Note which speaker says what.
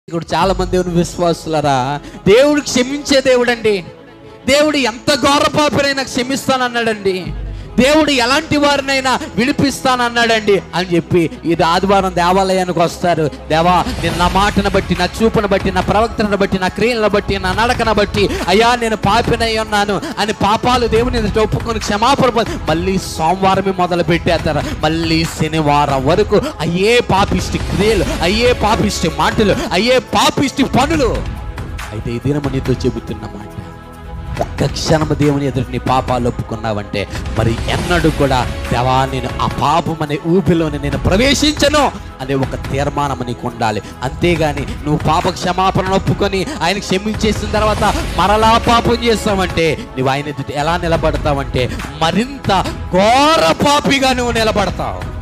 Speaker 1: ఇప్పుడు చాలా మంది దేవుని విశ్వాసులరా, దేవుడు క్షమించే దేవుడు అండి. దేవుడు ఎంత ఘోర పాపినైనా క్షమిస్తానన్నాడండి. దేవుడు ఎలాంటి వారినైనా విడిపిస్తానన్నాడండి అని చెప్పి ఇది ఆదివారం దేవాలయానికి వస్తారు. దేవా, నేను నా మాటను బట్టి, నా చూపును బట్టి, నా ప్రవక్తను బట్టి, నా క్రియలను బట్టి, నా నడకను బట్టి, అయ్యా నేను పాపినై ఉన్నాను అని పాపాలు దేవుని ఒప్పుకొని క్షమాపణ మళ్ళీ సోమవారమే మొదలు పెట్టేస్తారు. మళ్ళీ శనివారం వరకు అయ్యే పాపిష్టి క్రియలు, అయ్యే పాపిష్టి మాటలు, అయ్యే పాపిష్టి పనులు. అయితే ఈ దినము నీతో చెబుతున్నమాట, ఒక్క క్షణము దేవుని ఎదురు నీ పాపాలు ఒప్పుకున్నావంటే మరి ఎన్నడూ కూడా దేవా నేను ఆ పాపం అనే ఊపిలోని నేను ప్రవేశించను అనే ఒక తీర్మానం నీకు ఉండాలి. అంతేగాని నువ్వు పాప క్షమాపణ ఒప్పుకొని ఆయన క్షమించేసిన తర్వాత మరలా పాపం చేస్తావంటే నువ్వు ఆయన ఎదుట ఎలా నిలబడతావంటే మరింత ఘోర పాపిగా నువ్వు నిలబడతావు.